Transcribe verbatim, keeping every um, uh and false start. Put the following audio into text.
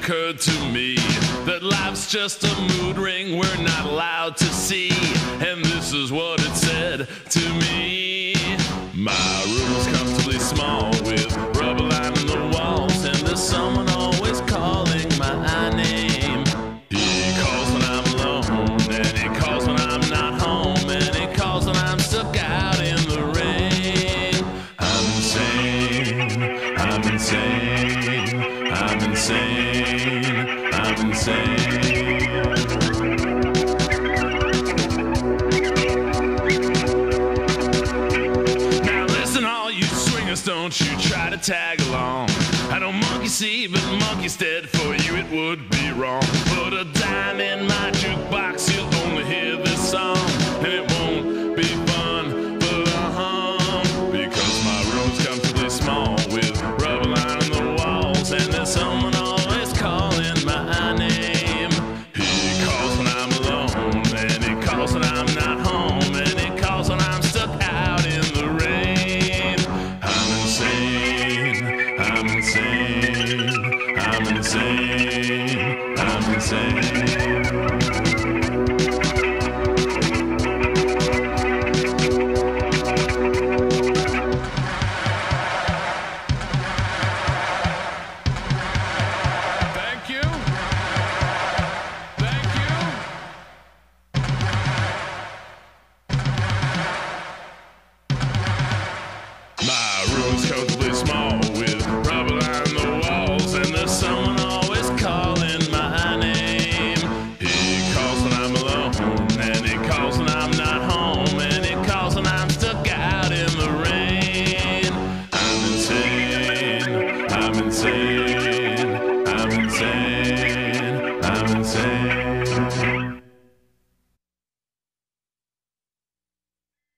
occurred to me that life's just a mood ring we're not allowed to see. And this is what it said to me. My room is comfortably small with rubber lining the walls, and there's someone always calling my name. He calls when I'm alone, and he calls when I'm not home, and he calls when I'm stuck out in the rain. I'm insane, I'm insane, I'm insane, I'm insane. Now listen, all you swingers, don't you try to tag along. I know monkey see, but monkey's dead. For you it would be wrong. Put a dime in my jukebox, you'll only hear this song, and it won't be fun for the hum, because my room's comfortably small with rubber lining the walls, and there's someone always calling my name. He calls when I'm alone, and he calls when I'm not home, and he calls when I'm stuck out in the rain. I'm insane, I'm insane, I'm insane, I'm insane. Thank you. Thank you. My room's comfortably small with rubber lining the walls, and there's someone always calling my name. He calls when I'm alone, and he calls when I'm not home, and he calls when I'm stuck out in the rain. I'm insane, I'm insane, I'm insane, I'm insane.